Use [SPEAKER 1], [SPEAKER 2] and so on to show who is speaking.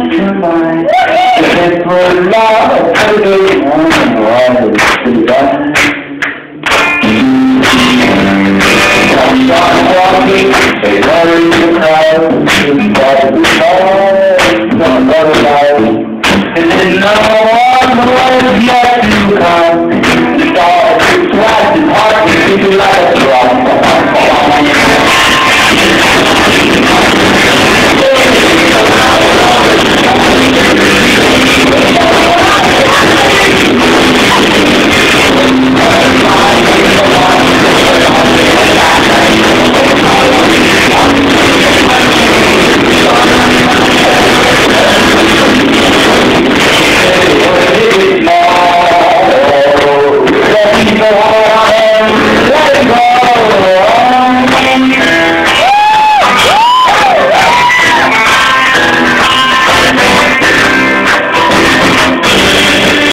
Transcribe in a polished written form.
[SPEAKER 1] your mind. If we're not a good one, why is it done? Come on, walking, say, where is the crowd? It's all